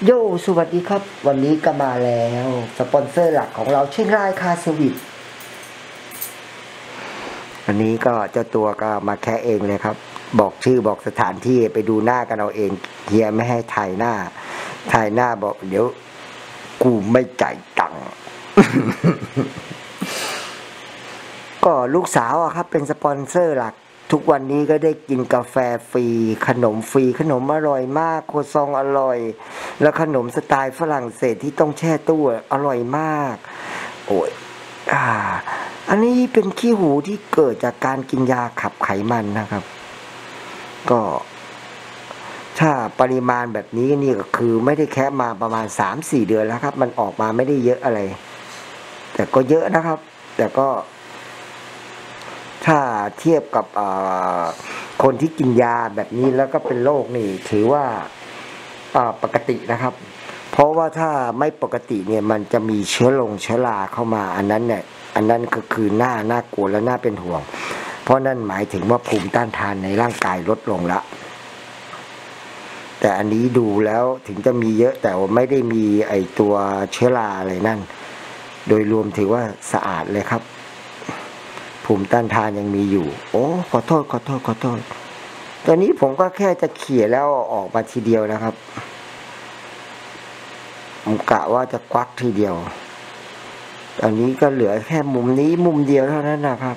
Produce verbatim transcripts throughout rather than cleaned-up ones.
โยสวัสดีครับวันนี้ก็มาแล้วสปอนเซอร์หลักของเราเชียงรายคาสวิตวันนี้ก็เจ้าตัวก็มาแค่เองเลยครับบอกชื่อบอกสถานที่ไปดูหน้ากันเอาเองเฮียไม่ให้ถ่ายหน้าถ่ายหน้าบอกเดี๋ยวกูไม่จ่ายตังค์ ก็ลูกสาวอะครับเป็นสปอนเซอร์หลักทุกวันนี้ก็ได้กินกาแฟฟรีขนมฟรีขนมอร่อยมากโคซองอร่อยแล้วขนมสไตล์ฝรั่งเศสที่ต้องแช่ตู้อร่อยมากโอ้ยอ่าอันนี้เป็นขี้หูที่เกิดจากการกินยาขับไขมันนะครับก็ถ้าปริมาณแบบนี้นี่ก็คือไม่ได้แค่มาประมาณ สามถึงสี่ เดือนแล้วครับมันออกมาไม่ได้เยอะอะไรแต่ก็เยอะนะครับแต่ก็ถ้าเทียบกับคนที่กินยาแบบนี้แล้วก็เป็นโรคนี่ถือว่าปกตินะครับเพราะว่าถ้าไม่ปกติเนี่ยมันจะมีเชื้อลงเชื้อราเข้ามาอันนั้นเนี่ยอันนั้นก็คือหน้าน่ากลัวและน่าเป็นห่วงเพราะนั่นหมายถึงว่าภูมิต้านทานในร่างกายลดลงละแต่อันนี้ดูแล้วถึงจะมีเยอะแต่ว่าไม่ได้มีไอตัวเชื้อราอะไรนั่นโดยรวมถือว่าสะอาดเลยครับภูมิต้านทานยังมีอยู่โอ้ขอโทษขอโทษขอโทษตอนนี้ผมก็แค่จะเขี่ยแล้วออกมาทีเดียวนะครับผมกะว่าจะควักทีเดียวตอนนี้ก็เหลือแค่มุมนี้มุมเดียวเท่านั้นนะครับ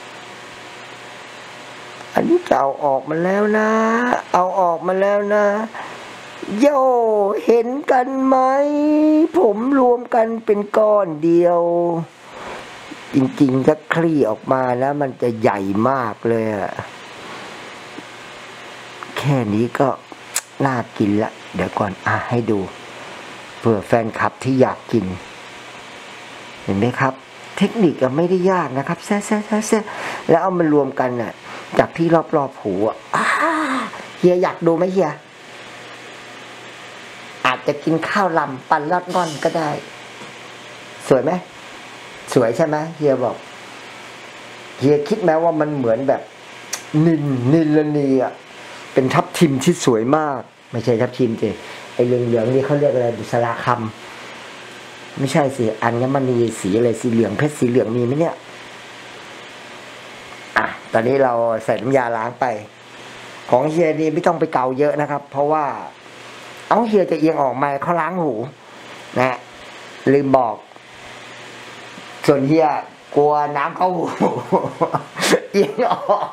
อันนี้จะเอาออกมาแล้วนะเอาออกมาแล้วนะโย่เห็นกันไหมผมรวมกันเป็นก้อนเดียวจริงๆถ้าคลี่ออกมาแล้วมันจะใหญ่มากเลยอะแค่นี้ก็น่ากินละเดี๋ยวก่อนอ่ะให้ดูเผื่อแฟนคลับที่อยากกินเห็นไหมครับเทคนิคก็ไม่ได้ยากนะครับแซ่แซ่แซ่แซ่แล้วเอามารวมกันน่ะจากที่รอบๆหูอ่ะเฮียอยากดูไหมเฮียอาจจะกินข้าวลำปันลอดง่อนก็ได้สวยไหมสวยใช่ไหมเฮียบอกเฮียคิดไหมว่ามันเหมือนแบบนินนิลนีอ่ะเป็นทับทิมที่สวยมากไม่ใช่ทับทิมเจไอเหลืองๆนี่เขาเรียกอะไรบุษราคำไม่ใช่สิอัญมณีสีอะไรสีเหลืองเพชรสีเหลืองมีไหมเนี่ยอ่ะตอนนี้เราใส่น้ำยาล้างไปของเฮียนี่ไม่ต้องไปเกาเยอะนะครับเพราะว่าเอาเฮียจะเอียงออกมาเขาล้างหูนะลืมบอกส่วนเฮียกลัวน้ำเข้าหูเอียงออก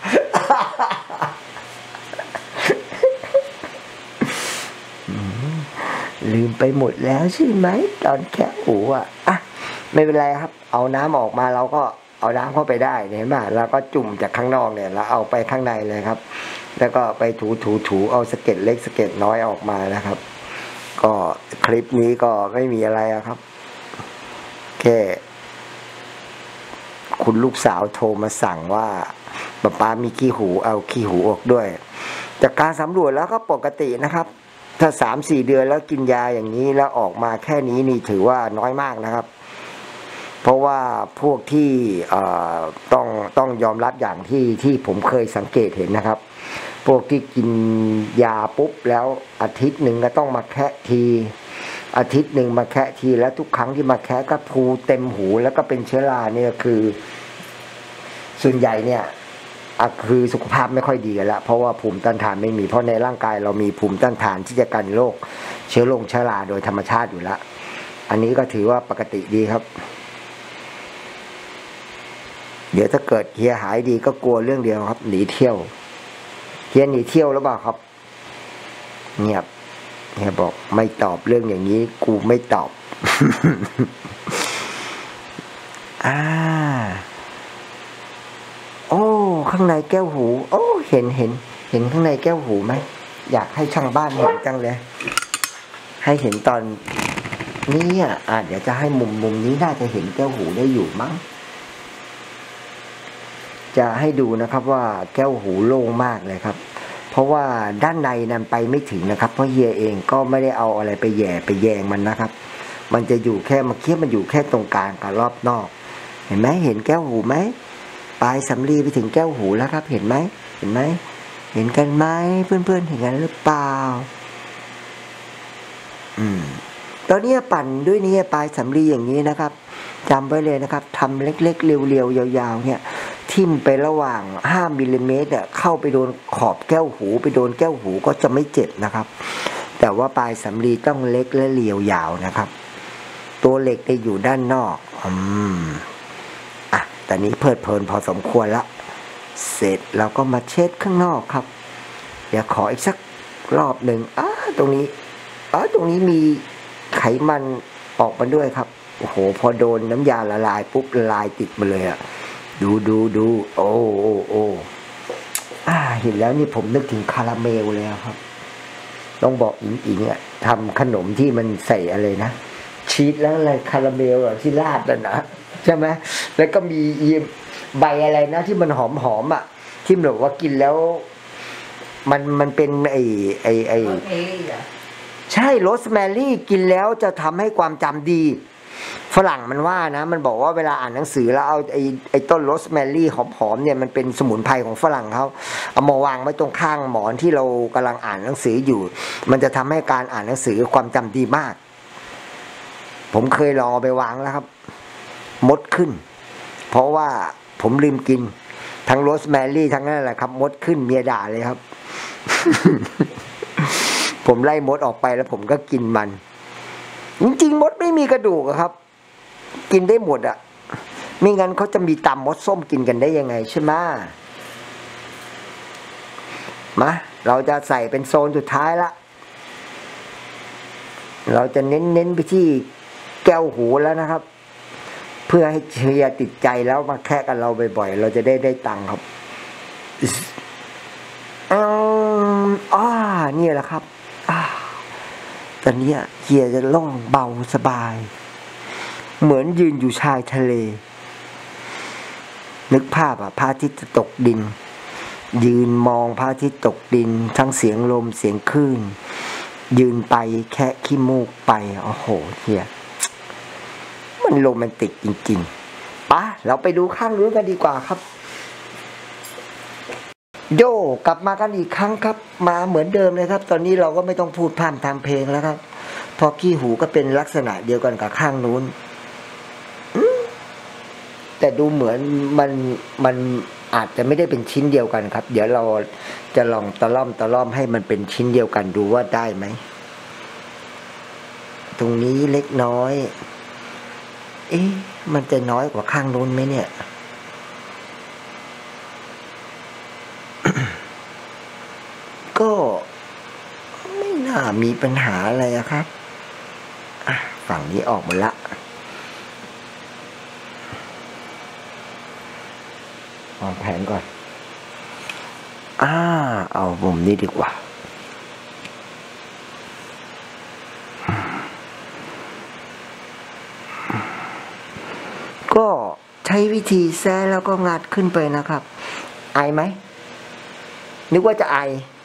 ลืมไปหมดแล้วใช่ไหมตอนแค่หูอ่ะอ่ะไม่เป็นไรครับเอาน้ำออกมาเราก็เอาน้ำเข้าไปได้เห็นไหมแล้วก็จุ่มจากข้างนอกเนี่ยแล้วเอาไปข้างในเลยครับแล้วก็ไปถูถูถูเอาสะเก็ดเล็กสะเก็ดน้อยออกมานะครับก็คลิปนี้ก็ไม่มีอะไรครับแค่คุณลูกสาวโทรมาสั่งว่าป๊าป๊ามีขี้หูเอาขี้หูออกด้วยจากการสำรวจแล้วก็ปกตินะครับถ้า สามถึงสี่ เดือนแล้วกินยาอย่างนี้แล้วออกมาแค่นี้นี่ถือว่าน้อยมากนะครับเพราะว่าพวกที่ต้องต้องยอมรับอย่างที่ที่ผมเคยสังเกตเห็นนะครับพวกที่กินยาปุ๊บแล้วอาทิตย์หนึ่งก็ต้องมาแคะทีอาทิตย์หนึ่งมาแคะทีแล้วทุกครั้งที่มาแคะก็พูเต็มหูแล้วก็เป็นเชื้อราเนี่ยคือส่วนใหญ่เนี่ยคือสุขภาพไม่ค่อยดีกันละเพราะว่าภูมิต้านทานไม่มีเพราะในร่างกายเรามีภูมิต้านทานที่จะกันโรคเชื้อลงเชื้อราโดยธรรมชาติอยู่แล้วอันนี้ก็ถือว่าปกติดีครับเดี๋ยวถ้าเกิดเฮียหายดีก็กลัวเรื่องเดียวครับหนีเที่ยวเฮียหนีเที่ยวหรือเปล่าครับเงียบเฮียบอกไม่ตอบเรื่องอย่างนี้กูไม่ตอบอ่าโอ้ข้างในแก้วหูโอ้เห็นเห็นเห็นข้างในแก้วหูไหมอยากให้ช่างบ้านเห็นจังเลยให้เห็นตอนนี้อ่ะอ่ะเดี๋ยวจะให้มุมมุมนี้น่าจะเห็นแก้วหูได้อยู่มั้งจะให้ดูนะครับว่าแก้วหูโล่งมากเลยครับเพราะว่าด้านในนั้นไปไม่ถึงนะครับเพราะเฮียเองก็ไม่ได้เอาอะไรไปแย่ไปแยงมันนะครับมันจะอยู่แค่เมื่อกี้มันอยู่แค่ตรงกลางกับรอบนอกเห็นไหมเห็นแก้วหูไหมปลายสำลีไปถึงแก้วหูแล้วครับเห็นไหมเห็นไหมเห็นกันไหมเพื่อนๆเห็นกันหรือเปล่าอืมตอนนี้ปั่นด้วยนี่ปลายสำลีอย่างนี้นะครับจำไว้เลยนะครับทำเล็กๆเรียวๆยาวๆเนี่ยทิ่มไประหว่างห้ามิลลิเมตรเนี่ยเข้าไปโดนขอบแก้วหูไปโดนแก้วหูก็จะไม่เจ็บนะครับแต่ว่าปลายสำลีต้องเล็กและเรียวยาวนะครับตัวเหล็กจะอยู่ด้านนอกอืมอ่ะตอนนี้เพลิดเพลินพอสมควรละเสร็จเราก็มาเช็ดข้างนอกครับเดี๋ยวขออีกสักรอบหนึ่งอ่ะตรงนี้อ่ะตรงนี้มีไขมันออกมาด้วยครับโอ้โหพอโดนน้ำยาละลายปุ๊บละลายติดมาเลยอะดูดูดูโอ้โอ้โอ้อ่าเห็นแล้วนี่ผมนึกถึงคาราเมลเลยครับต้องบอกอิงอิงอะทำขนมที่มันใส่อะไรนะชีสแล้วอะไรคาราเมลอะที่ราดนั่นนะใช่ไหมแล้วก็มีใบอะไรนะที่มันหอมหอมอะที่แบบว่ากินแล้วมันมันเป็นไอไอไอใช่โรสแมรี่กินแล้วจะทำให้ความจำดีฝรั่งมันว่านะมันบอกว่าเวลาอ่านหนังสือแล้วเอาไอ้ไอ้ต้นโรสแมรี่หอมๆเนี่ยมันเป็นสมุนไพรของฝรั่งเขาเอามาวางไว้ตรงข้างหมอนที่เรากำลังอ่านหนังสืออยู่มันจะทำให้การอ่านหนังสือความจำดีมากผมเคยลองเอาไปวางแล้วครับมดขึ้นเพราะว่าผมลืมกินทั้งโรสแมรี่ทั้งนั้นแหละครับมดขึ้นเมียด่าเลยครับ ผมไล่มดออกไปแล้วผมก็กินมันจริงๆมดไม่มีกระดูกครับกินได้หมดอ่ะไม่งั้นเขาจะมีตำมดส้มกินกันได้ยังไงใช่ไหมมาเราจะใส่เป็นโซนสุดท้ายละเราจะเน้นๆไปที่แก้วหูแล้วนะครับเพื่อให้เชียร์ติดใจแล้วมาแค่กันเราบ่อยๆเราจะได้ได้ตังค์ครับอืมอ่านี่แหละครับอ่าตอนนี้เฮียจะล่องเบาสบายเหมือนยืนอยู่ชายทะเลนึกภาพอ่ะพระอาทิตย์จะตกดินยืนมองพระอาทิตย์ตกดินทั้งเสียงลมเสียงคลื่นยืนไปแค่ขี้มูกไปโอ้โหเฮียมันโรแมนติกจริงๆปะเราไปดูข้างนู้นกันดีกว่าครับโยกลับมากันอีกครั้งครับมาเหมือนเดิมเลยครับตอนนี้เราก็ไม่ต้องพูดพร่ำทำเพลงแล้วครับพอขี้หูก็เป็นลักษณะเดียวกันกับข้างนู้นแต่ดูเหมือนมันมันอาจจะไม่ได้เป็นชิ้นเดียวกันครับเดี๋ยวเราจะลองตะล่อมตะล่อมให้มันเป็นชิ้นเดียวกันดูว่าได้ไหมตรงนี้เล็กน้อยเอ๊ะมันจะน้อยกว่าข้างนู้นไหมเนี่ย ก็ไม่น่ามีปัญหาอะไรครับฝั่งนี้ออกหมดละวางแผนก่อนอ่าเอามุมนี้ดีกว่าก็ใช้วิธีแซะแล้วก็งัดขึ้นไปนะครับไอไหมนึกว่าจะไอ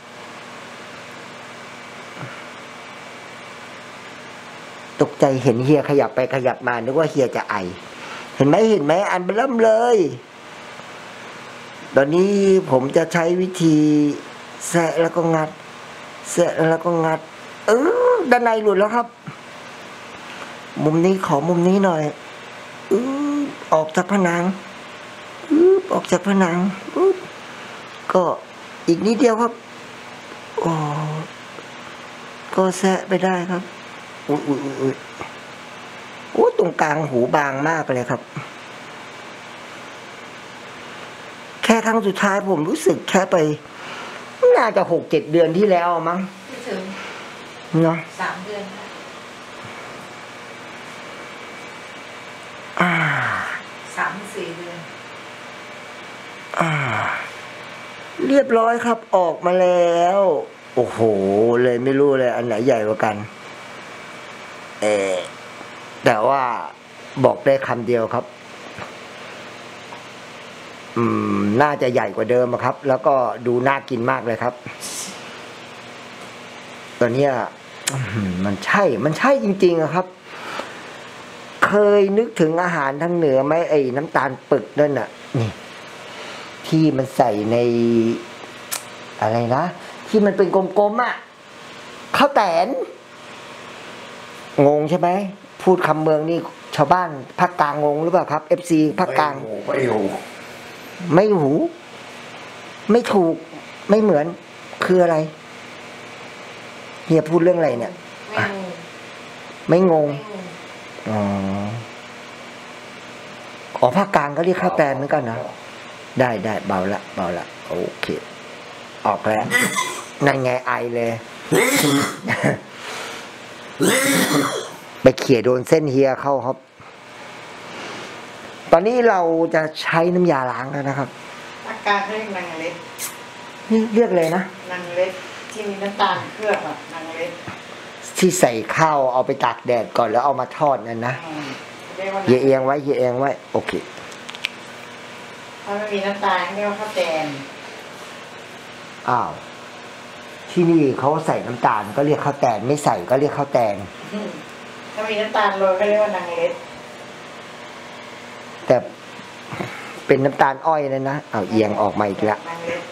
ตกใจเห็นเฮียขยับไปขยับมานึกว่าเฮียจะไอเห็นไหมเห็นไหมอันเริ่มเลยตอนนี้ผมจะใช้วิธีแซะแล้วก็งัดแซะแล้วก็งัดเออด้านในหลุดแล้วครับมุมนี้ขอมุมนี้หน่อยอือออกจากผนังอือออกจากผนังอือก็อีกนิดเดียวครับโอ้ก็แซะไปได้ครับอุ้ยอุ้ยอุ้ยโอ้ตรงกลางหูบางมากเลยครับแค่ครั้งสุดท้ายผมรู้สึกแค่ไปน่าจะหกเจ็ดเดือนที่แล้วมั้งไม่ถึงเนาะสามเดือนอ่าสามสี่เดือนอ่าเรียบร้อยครับออกมาแล้วโอ้โหเลยไม่รู้เลยอันไหนใหญ่กว่ากันเออแต่ว่าบอกได้คำเดียวครับอืมน่าจะใหญ่กว่าเดิมครับแล้วก็ดูน่ากินมากเลยครับตอนนี้มันใช่มันใช่จริงๆครับเคยนึกถึงอาหารทางเหนือไหมไอ้น้ำตาลปึกนั่นน่ะนี่ที่มันใส่ในอะไรนะที่มันเป็นกลมๆอ่ะข้าวแตนงงใช่ไหมพูดคำเมืองนี่ชาวบ้านภาคกลางงงหรือเปล่าครับเอฟซีภาคกลางไม่หูไม่หู ไม่ถูกไม่เหมือนคืออะไรเฮียพูดเรื่องอะไรเนี่ยอ่ะไม่งงอ๋ออ๋อภาคกลางก็เรียกข้าวแตนเหมือนกันนะได้ได้เบาละเบาละโอเคออกแล้วนั่นไงไอเลย ไปเขี่ยโดนเส้นเฮียเข้าครับ ตอนนี้เราจะใช้น้ำยาล้างแล้วนะครับอาการเรียกนางเล็กนี่เรียกเลยนะนางเล็กที่มีน้ำตาลเคลือบอะนางเล็กที่ใส่ข้าวเอาไปตากแดดก่อนแล้วเอามาทอดนั่นนะอืมเรียกว่าเฮียเอียงไว้เฮียเอียงไว้โอเคถ้าไม่มีน้ำตาลเรียกว่าข้าวแตนอ้าวที่นี่เขาใส่น้ำตาลก็เรียกข้าวแตนไม่ใส่ก็เรียกข้าวแตนอืมถ้ามีน้ำตาลโรยก็เรียกว่านางเล็กแต่เป็นน้ำตาลอ้อยนั่นนะเอาเอียงออกมาอีกแล้วนางเล็ก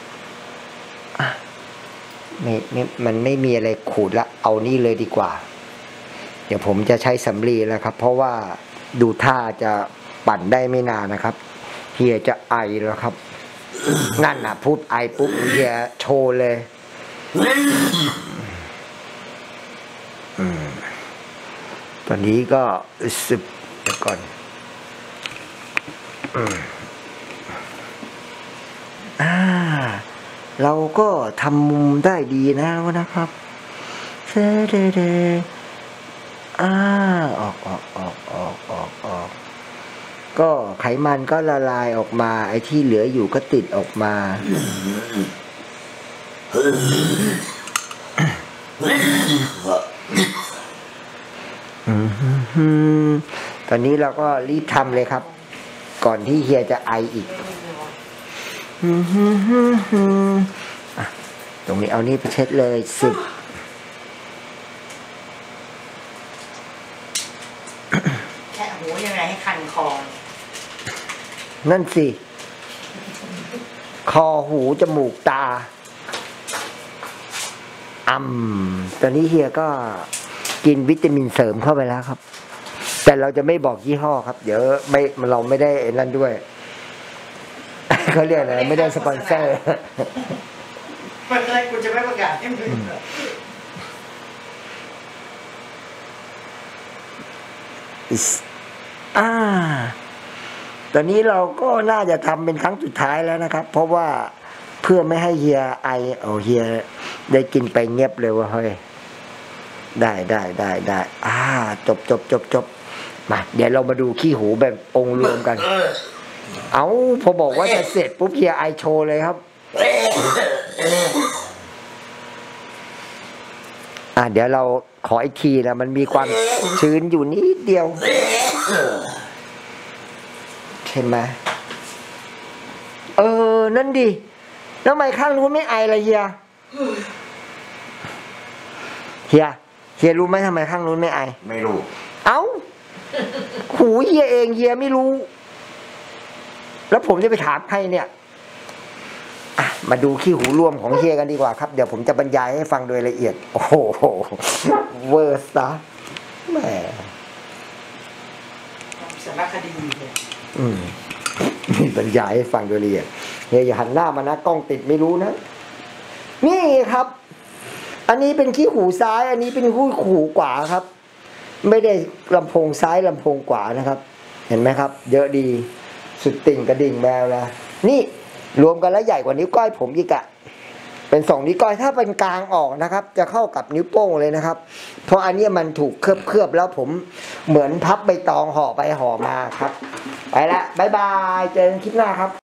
ไม่ไม่มันไม่มีอะไรขูดละเอานี่เลยดีกว่า เดี๋ยวผมจะใช้สำลีแล้วครับ เพราะว่าดูท่าจะปั่นได้ไม่นานนะครับเฮียจะไอแล้วครับ นั่นน่ะพูดไอปุ๊บเฮียโชว์เลยอืมตอนนี้ก็สิบเดี๋ยวก่อนอืมอ่าเราก็ทำมุมได้ดีแล้วนะครับเดเดเดอ่าออกออกออกออกออกออกก็ไขมันก็ละลายออกมา ไอ้ที่เหลืออยู่ก็ติดออกมาตอนนี้เราก็รีบทำเลยครับ ก่อนที่เฮียจะไออีกอ่ะตรงนี้เอานี่ไปเช็ดเลยสิบแค่หูยังไงให้คันคอนั่นสิ คอหูจมูกตาอ่ำตอนนี้เฮียก็กินวิตามินเสริมเข้าไปแล้วครับ แต่เราจะไม่บอกยี่ห้อครับ เดี๋ยวไม่เราไม่ได้นั่นด้วย เขาเรียกอะไรไม่ได้สปอนเซอร์มันอะไรกูจะไม่ประกาศให้มึงอ่า ตอนนี้เราก็น่าจะทำเป็นครั้งสุดท้ายแล้วนะครับ เพราะว่าเพื่อไม่ให้เฮียไอเอาเฮียได้กินไปเงียบเลยว่าเฮ้ยได้ได้ได้ได้อ่าจบจบจบจบมาเดี๋ยวเรามาดูขี้หูแบบองค์รวมกัน เอาพอบอกว่าจะเสร็จปุ๊บเฮียไอโชว์เลยครับอ่าเดี๋ยวเราขออีกทีนะมันมีความชื้นอยู่นิดเดียวเห็นไหมเออนั่นดิแล้วทำไมข้างนู้นไม่ไอล่ะเฮียเฮียเฮียรู้ไหมทำไมข้างนู้นไม่ไอไม่รู้เอ้าหูเฮียเองเฮียไม่รู้ แล้วผมจะไปถามใครเนี่ยอ่ะมาดูขี้หูรวมของเฮียกันดีกว่าครับเดี๋ยวผมจะบรรยายให้ฟังโดยละเอียดโอ้โหเวอร์สตาร์แหมสารคดีเลยอืมมีบรรยายให้ฟังโดยละเอียดเฮียอย่าหันหน้ามานะกล้องติดไม่รู้นะนี่ครับ อันนี้เป็นขี้หูซ้าย อันนี้เป็นขี้หูขวาครับ ไม่ได้ลำโพงซ้ายลำโพงขวานะครับ เห็นไหมครับ เยอะดีสุดติ่งกระดิ่งแมวแล้วนี่รวมกันแล้วใหญ่กว่านิ้วก้อยผมอีกอะเป็นสองนิ้วก้อยถ้าเป็นกลางออกนะครับ จะเข้ากับนิ้วโป้งเลยนะครับ เพราะอันนี้มันถูกเคลือบเคลือบแล้วผมเหมือนพับใบตองห่อไปห่อมาครับ ไปละบายบายเจอกันคลิปหน้าครับ